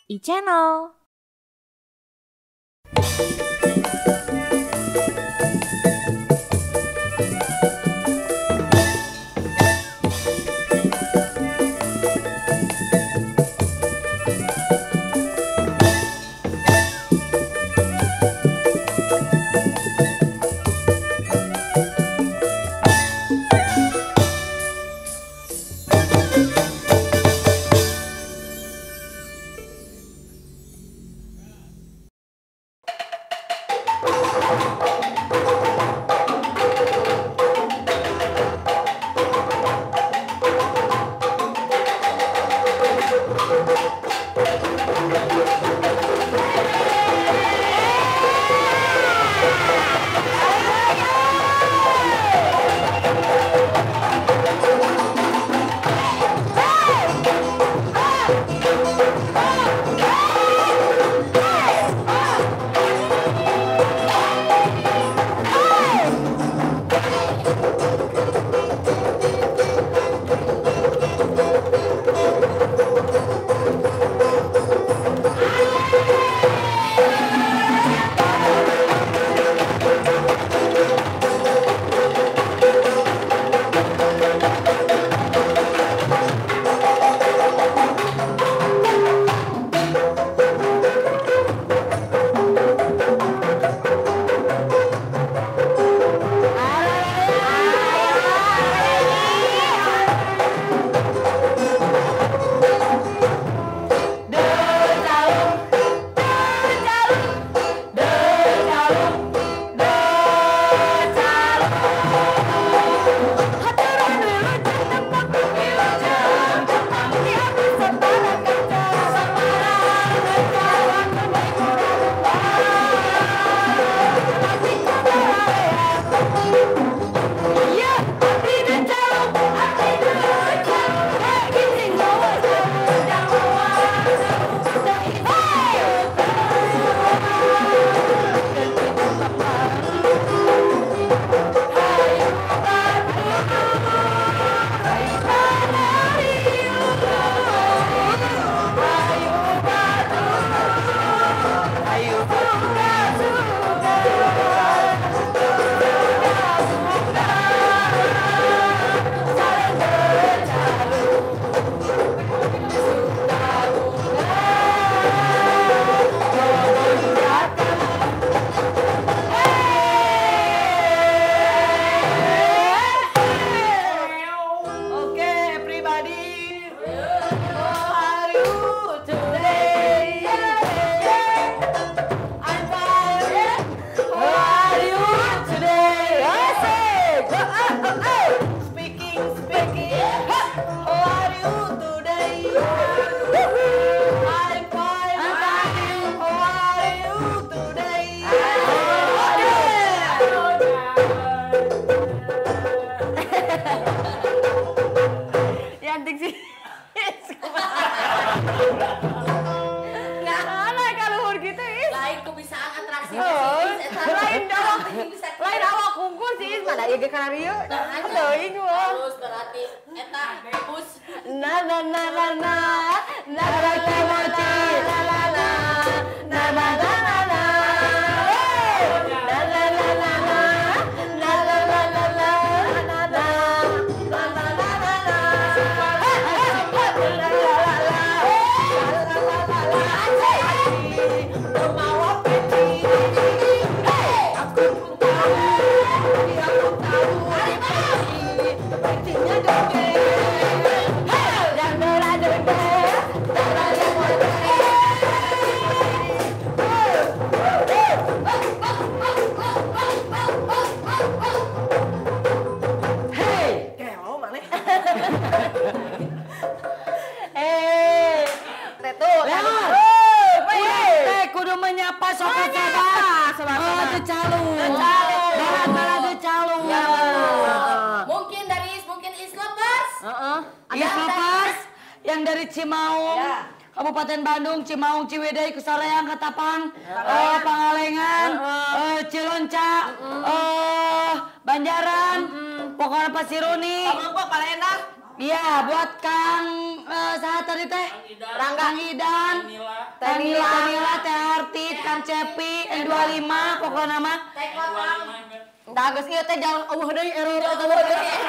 iChannel. Cantik sih. Nah, mana kalau gitu is. Lain kebiasaan atraksi lain dong. Lain awak kungkur sih mana ieu ge kana rieu. Teuing mah. Terus berarti eta bebus. Na na na na na. Na na na na na. Na na na. Na na na na na. Na na na na na. Na na na na na. Na na. Na na na na na. Yang dari Cimaung, Kabupaten Bandung, Cimaung, Ciwidey, Kusareang, Ketapang, Pangalengan, Cilonca, Banjaran, pokoknya Pasiruni. Pamangpo paling enak. Iya, buat Kang saha tadi teh? Rangga. Kang Idan. Tanila, Teh Artit, Kang Cepi, N25 pokoknya mah. Teh Kotang. Tah geus ieu teh jalan eueuh deui error eta mah.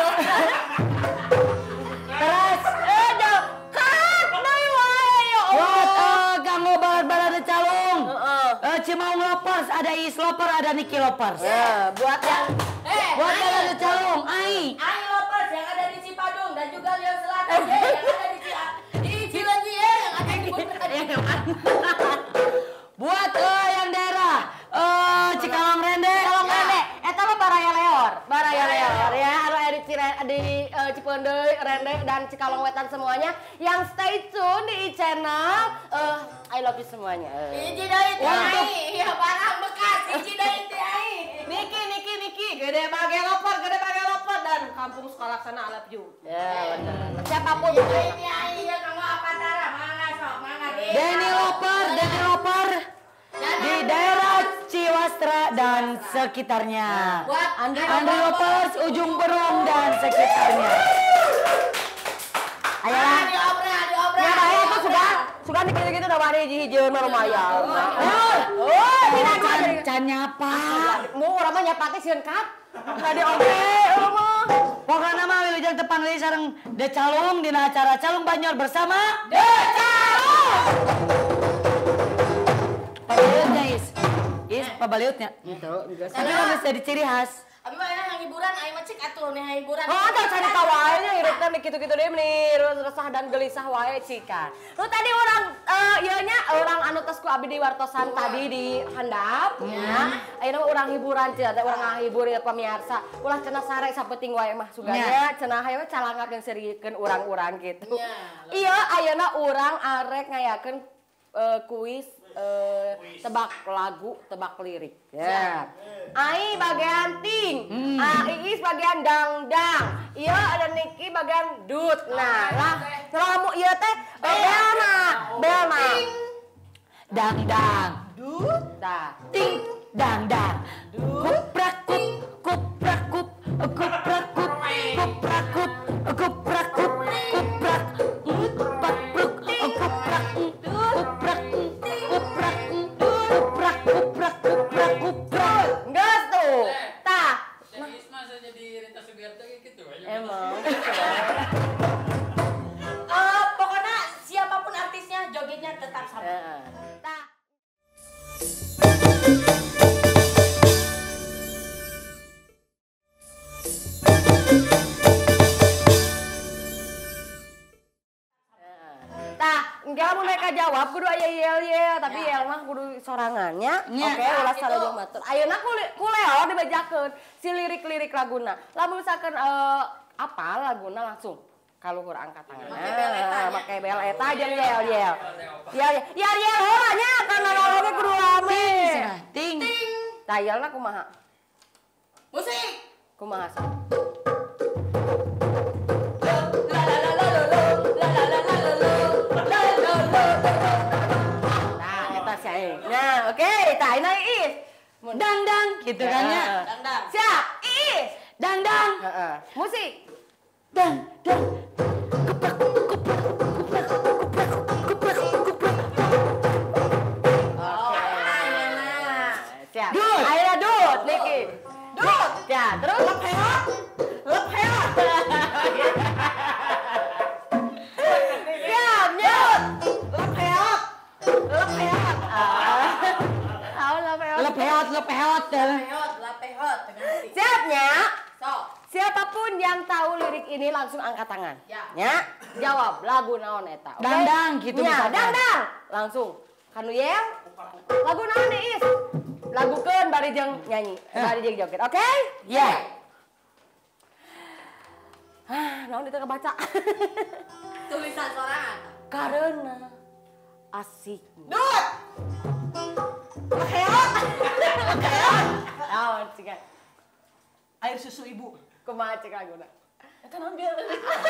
Terus Kat deui wae ya buat Allah. kanggo balad-balad calung. Cimaung Lovers, ada Is Lovers, ada Niki Lovers. Buat yang Buat balad calung, ai. Ai Lovers yang ada di Cipadung dan juga Riau Selatan yang ada di Cileunyi yang ada di Bundaran. Buat yang daerah Cikalong Rende. Eta mah Baraya Leor ya, anu aya di Cipeundeuy, Rende dan Cikalong Wetan semuanya yang stay tune di channel I love you semuanya. Hiji deui teh ai, Iya barang bekas hiji deui teh ai. Niki, gede bage loper dan kampung sekolah sana I love you. Ya benar. Siapapun Ini ai ya kanggo Avantara, mangga sok, mangga ge. Denny Loper di daerah Ciwastra dan sekitarnya. Buat Andri Lopers, Ujung Berung dan sekitarnya. Ayolah. diobrol. Ya, bae itu suka gitu-gitu udah wani hiji-hijieun mah lumayan. Can nyapa. Mu urang mah nyapa teh sieun kat. Enggak diobre mah. Pokokna mah wilujeng tepang deui sareng De Calung dina acara Calung Banyor bersama De Calung. Pabaliutnya Is pabaliutnya. Tapi kan bisa jadi ciri khas. Abi mah enak hiburan, ai mah cek atuh nih hiburan. Oh, ada cari tahu wae nya hirupna kitu-kitu deui meni resah dan gelisah wae cikan. Lu tadi orang ieu nya orang anu tos ku abdi di wartosan tadi di handap nya. Ayeuna mah urang hiburan cenah teh urang ngahibur ieu pamirsa. Ulah cenah sare sapenting wae mah suganya cenah haye mah calangap yang serikeun urang-urang gitu. Iya, ayeuna urang arek ngayakeun kuis tebak lagu, tebak lirik. Ya. Ai bagian ting, Iis bagian dangdang. Iya ada Niki bagian dut. Nah, lah kamu iya teh belma. Dangdang. Dut. Tah. Ting dangdang. Kuprak kup, kuprak kup, kuprak kup, kuprak kup, kuprak kup, kuprak. Kuprak pruk, kuprak. Kuprak. Geus tuh. Tah. Isma saya jadi Rita Sugiarto gitu aja. Emang. Pokoknya siapapun artisnya jogetnya tetap sama. Tah. Enggak mau mereka jawab kudu aya yel tapi yel mah kudu sorangannya. Oke, ulah sarojong batur. Ayeuna kuleo dibajakeun si lirik-lirik laguna. Lamun misalkan apa laguna langsung kaluhur angkat tangan. Make bel eta jeung yel. Ya yel heula nya kana nologe kudu rame. Ting. Tah yelna kumaha? Musik. Kumaha sih? Nah, oke, tah ini Iis. Dangdang gitu kan ya. Dangdang. Siap, Iis. Dangdang. Musik. Dang. Kuprak. Siap. Ayo dut, Niki. Dut. Ya, terus lep heot. Siap, nyut. Lep heot. Lepehot. Lapehot. Siapnya? Sok. Siapapun yang tahu lirik ini langsung angkat tangan. Ya. Jawab lagu naon eta. Okay? Dangdang gitu Ya, misalkan. dangdang. Langsung. Kanu yel. Lagu naon nih, Is? Lagukeun bari jeung nyanyi, bari jeung joget. Oke? Ya. Naon itu kebaca. Tulisan sorangan. Karena asik. Dut. Leheot. Naon sih kan? Air susu ibu. Kumaha cek laguna? Eta naon biar.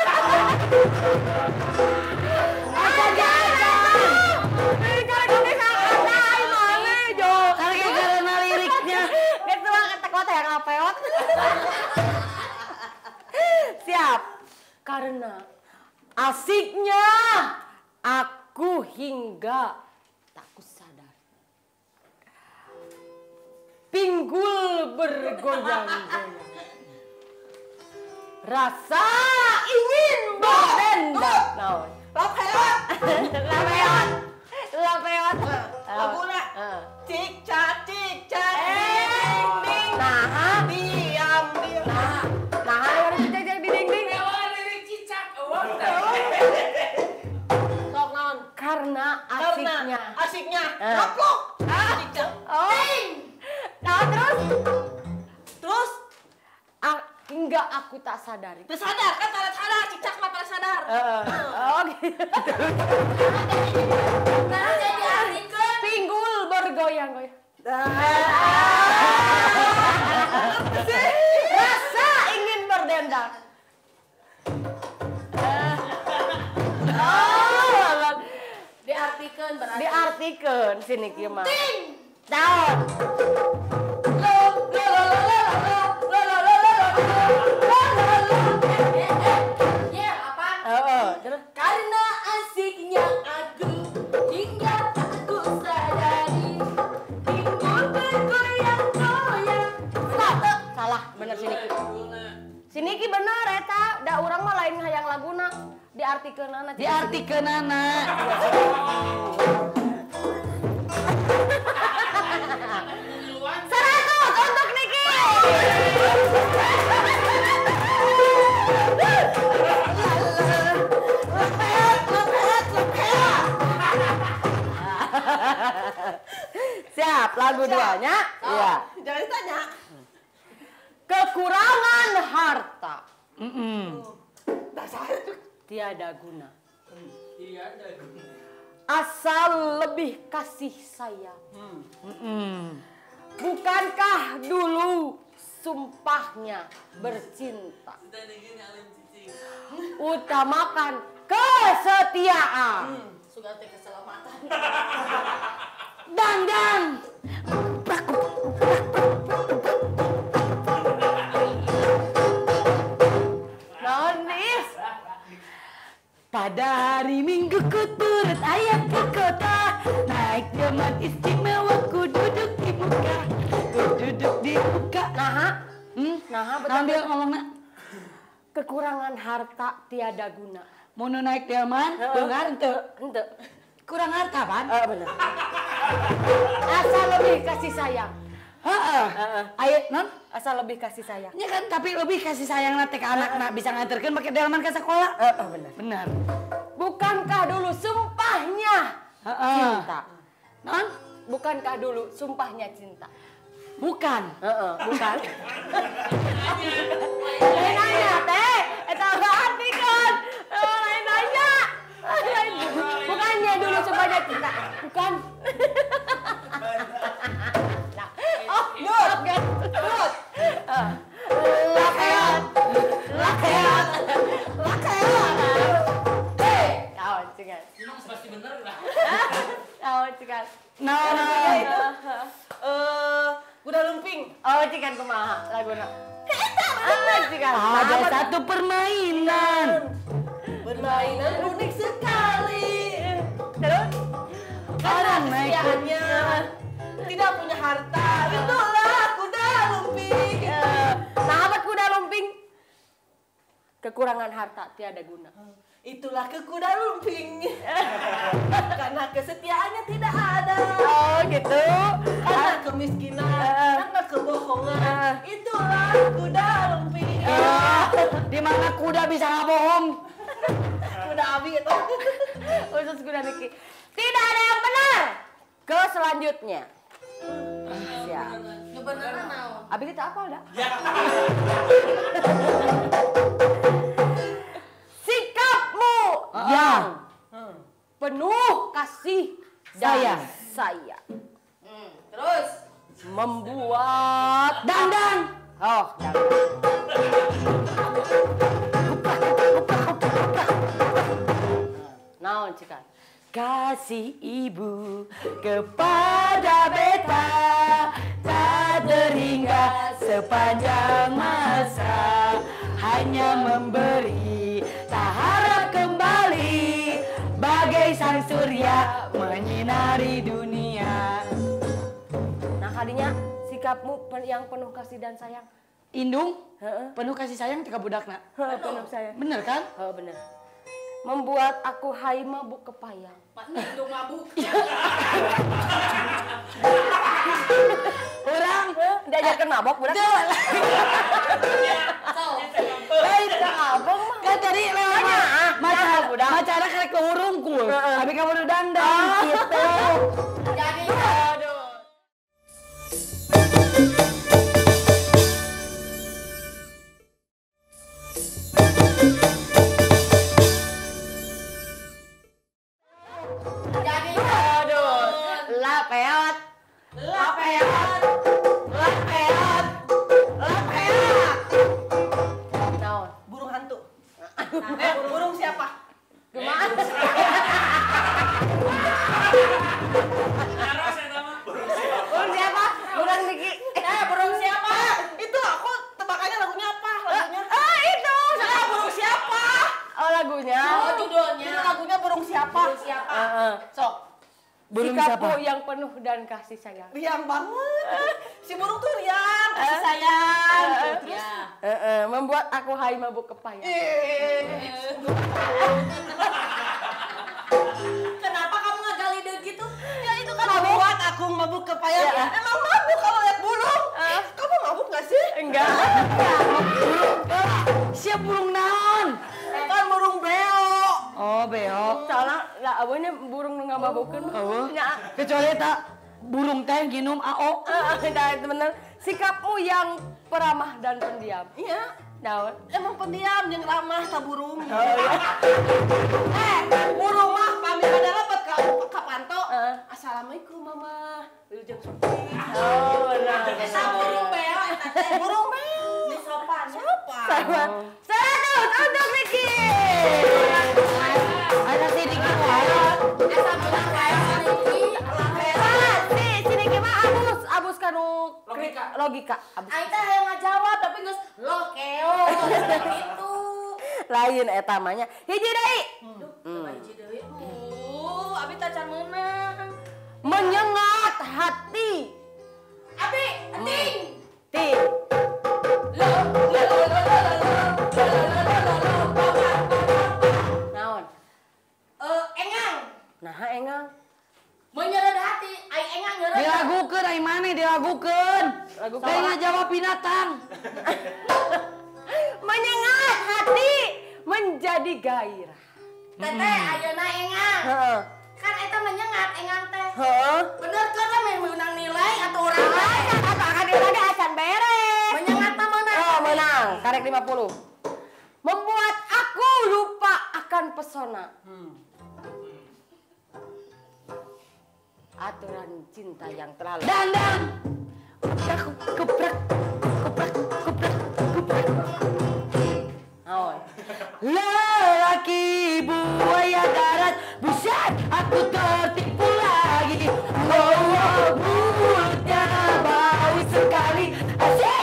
Karena liriknya. Itu mah kata-kata yang lapeot. Siap. Karena Asiknya aku hingga tak kusadar. Pinggul bergoyang-goyang. Rasa ingin berdendang. Naon? Lapeot. Lapeot. Laguna. Cicak ding ding. Nah, diam. nah, ada cicak di dinding. Lirik cicak. Sok naon? Karena Asiknya. Naplok. Cicak. Oh. Nah, terus hingga aku tak sadari. Tersadar kan sadar cicak mah pada sadar. Oh gitu. Nah, jadi artikel Pinggul bergoyang-goyang. Rasa ingin berdendang. diartikan berarti. Diartikan sini kieu mah. Daun. Ya, apa? Terus Karena asiknya aku hingga aku sadari pinggul bergoyang-goyang. salah, bener Siniki. Siniki bener eta, da urang mah lain hayang laguna. Diartikeunana. Diartikeunana. Seratus untuk Niki. Siap, lagu duanya. Iya. Jangan ditanya. Kekurangan harta Dasar. tiada guna. Iya ada. Asal lebih kasih sayang. Bukankah dulu sumpahnya bercinta? Kita gini alim cicing. Utamakan kesetiaan. Sudah teh keselamatan. Dan Nonis. Pada hari Minggu ku turut ayah ke kota, naik delman istimewa ku duduk di muka, Nah, Naon dia ngomongna? kekurangan harta tiada guna. Mau naik delman, beungar henteu. Henteu. Kurang harta pan? Bener. Asal lebih kasih sayang. Heeh. Aya non? Asal lebih kasih sayang. Nya kan tapi lebih kasih sayang teh ka anakna bisa nganterkeun make delman ke sekolah. Bener. Benar. Bukankah dulu sumpahnya cinta? Non? Bukankah dulu sumpahnya cinta? Bukan. Bukan. Lain nanya teh, eta artikan. Lain nanya. Bukannya dulu sumpahnya cinta. Bukan. Nut. Lakeot. Kawan cengan. Emang pasti bener lah. Kawan cengan. Kuda lumping. Oh, cikan kumaha laguna. Cikan. Ada satu permainan. Permainan unik sekali. Terus Orang naik Kesetiaannya tidak punya harta. Itulah kuda lumping. nah apa kuda lumping? Kekurangan harta tiada guna. Itulah ke kuda lumping. Karena kesetiaannya tidak ada. Oh, gitu. Karena kemiskinan, karena kebohongan. Itulah kuda lumping. Di mana kuda bisa ngabohong? Kuda abi itu. Khusus kuda Niki. Tidak ada yang benar. Ke selanjutnya. Siap. Kebenaran naon? Abi kita apa udah? Sikapmu yang penuh kasih dan sayang Terus membuat Dandan. oh naon cikan Kasih ibu kepada beta tak terhingga sepanjang masa, hanya memberi tak harap kembali. ceria menyinari dunia. Nah kalinya sikapmu yang penuh kasih dan sayang. Indung, Heeh. penuh kasih sayang tika budakna. Penuh sayang. Bener kan? Oh bener. Membuat aku hai mabuk kepayang. Itu mabuk. Orang Diajarkan mabok budak. lain Abang mah. kan tadi lewatnya macara karek ke urungkul. Tapi kamu udah dandang gitu. Jadi aduh. Jadi aduh. Lapeot. Lapeot. Lapeot. Lapeot. Naon? Burung hantu. Burung siapa? Gimana? Naras ya sama. Burung siapa? Burung Niki. Burung siapa? Itu aku tebakannya lagunya apa? Lagunya? Itu. Burung siapa? Oh lagunya. Oh judulnya. Itu lagunya burung siapa? Burung siapa? Sok. Burung Sikapmu siapa? yang penuh dan kasih sayang. Riang banget. Si burung tuh riang, kasih sayang. Terus Membuat aku hai mabuk kepayang. kenapa kamu ngagali dia gitu? Ya itu kan membuat aku mabuk kepayang. Ya. Emang mabuk kalau lihat burung? Kamu mabuk gak sih? Enggak. Siap burung naon? Kan burung beo. Oh beo. Soalnya lah abahnya burung nu ngababukeun. Oh. Ya. Kecuali tak burung teh ginum AO. Nah, itu bener. Sikapmu yang peramah dan pendiam. Iya. Naon? Emang pendiam yang ramah tak burung. Burung mah pamit pada rapat ka panto. Assalamualaikum mama. Wilujeng sopi. Oh, benar. Eta burung beo eta teh. Burung beo. Di sopan. Sopan. Sama. 100 untuk Niki. Ada si Diki wae. Eta burung beo Niki. Si Niki mah abus kanu logika. Abus. Aing teh yang ngajawab tapi geus lokeo. Gitu. Lain eta mah nya. Hiji deui. Coba hiji deui. Abi teh can meunang. Menyengat hati. Abi, ting. Ti. Naon? Engang. Nah, engang. Menyeret hati, ai engang nyeret. Dilagukeun ai maneh dilagukeun. Lagu Teh ngajawab binatang. Menyengat hati menjadi gairah. Teteh ayeuna engang. Heeh. Kan eta menyengat engang teh. Heeh. Bener kan menang nilai atau orang lain? Apa akan lagi acan beres. Menyengat mah menang. Oh, menang. Karek 50. Membuat aku lupa akan pesona. Aturan cinta yang terlalu. Dandang. Kuprak. Naon? Lelaki buaya darat, buset aku tertipu lagi. Wow, mulutnya bau sekali. Asik.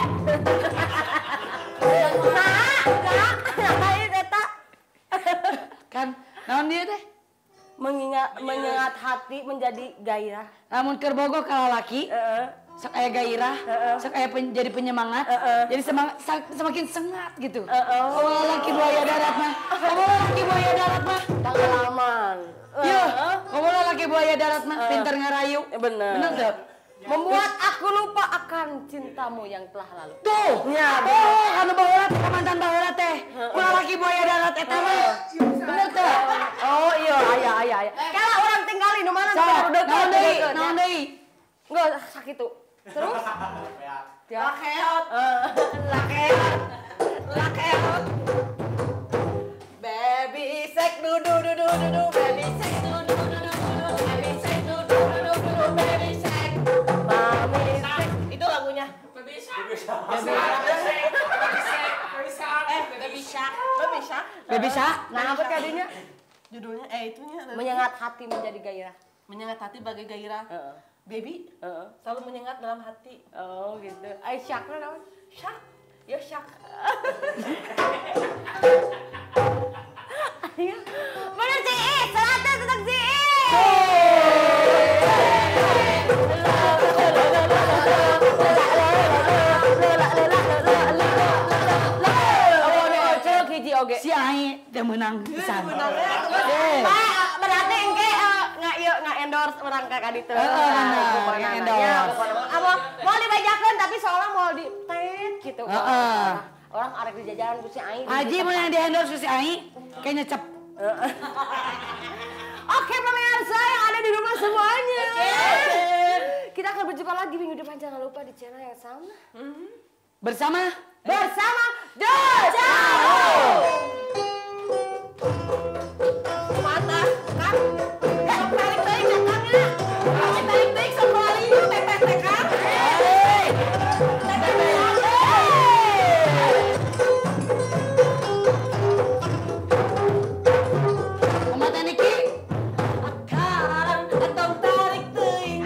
Nah, eta Kan, naon dia teh? menyengat hati menjadi gairah. Namun keur bogoh ka lalaki, sok aya gairah, sok aya jadi penyemangat, jadi semakin sengat gitu. Oh, lelaki buaya darat mah. Kamu lelaki buaya darat mah. Pengalaman. Yo, kamu lelaki buaya darat mah pinter ngarayu. Bener. Bener tuh. Membuat aku lupa akan cintamu yang telah lalu. Tuh, Ya, oh, anu baheula teh mantan baheula teh. Lelaki buaya darat eta mah. Bener tuh. Oh iya, aya. Kalau orang tinggali nu mana Sok, baru deket. naon deui? Naon deui? Enggak sakit tuh. Terus? Ya. Lakeot. Lakeot. Baby sek dudu dudu dudu baby sek dudu dudu dudu baby sek dudu dudu dudu baby sek. Mami sek. Itu lagunya. Baby Shark. Baby Shark. Baby Shark. Baby Shark. Nah, apa kadinya? Judulnya itunya Menyengat hati menjadi gairah. menyengat hati bagai gairah. Baby selalu menyengat dalam hati. Oh, gitu. Ai syakna naon? Shark. Ya shark. Bener sih, 100 untuk si. oge. Si Ai teh menang pisan. Berarti engke nggak endorse orang kakak ditu. Endorse. Mau dibajakeun tapi soalnya mau di tet gitu. Orang arek di jajanan ku si Ai. Haji mau yang di endorse si Ai kayaknya cep. Oke pemirsa yang ada di rumah semuanya. Kita akan berjumpa lagi minggu depan, jangan lupa di channel yang sama. Bersama The Channel. Mata kan? Tarik datangnya. Tarik sekolah ini teh kan? Mama teh Niki. Sekarang atau tarik teuing.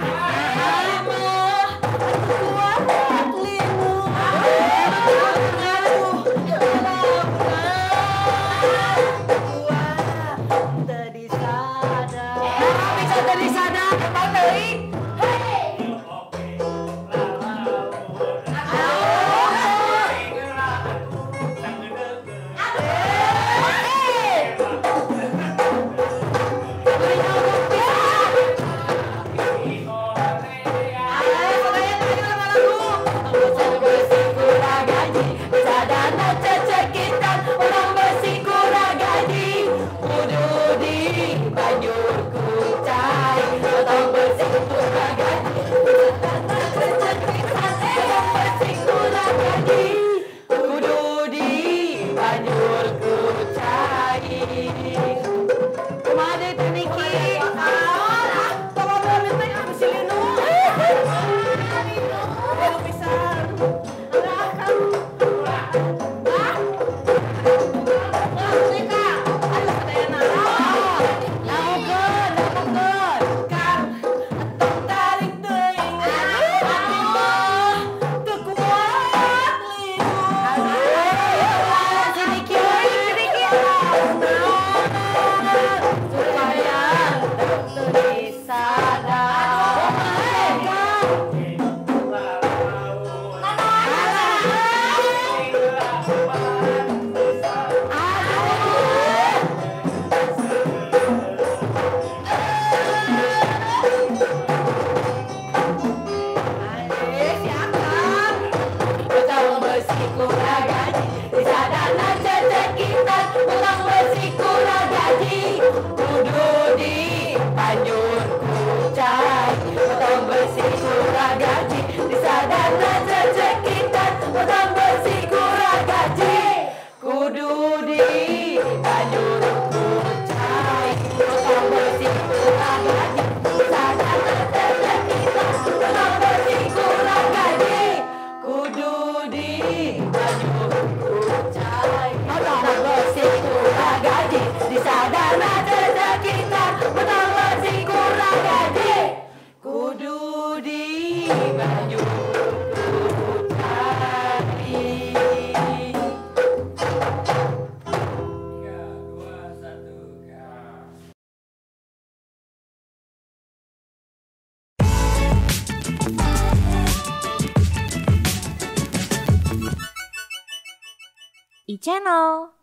iChannel.